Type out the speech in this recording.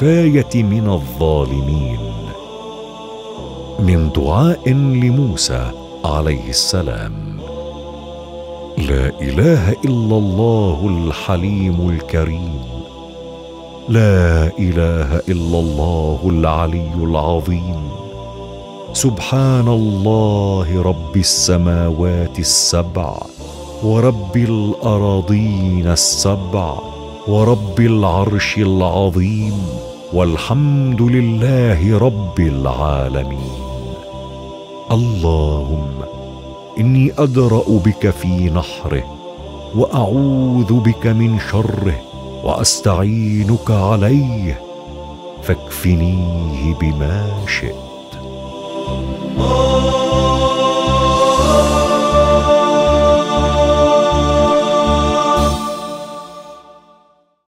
الكفاية من الظالمين. من دعاء لموسى عليه السلام: لا إله إلا الله الحليم الكريم، لا إله إلا الله العلي العظيم، سبحان الله رب السماوات السبع ورب الأراضين السبع ورب العرش العظيم، والحمد لله رب العالمين. اللهم إني أدرأ بك في نحره، وأعوذ بك من شره، وأستعينك عليه، فاكفنيه بما شئت.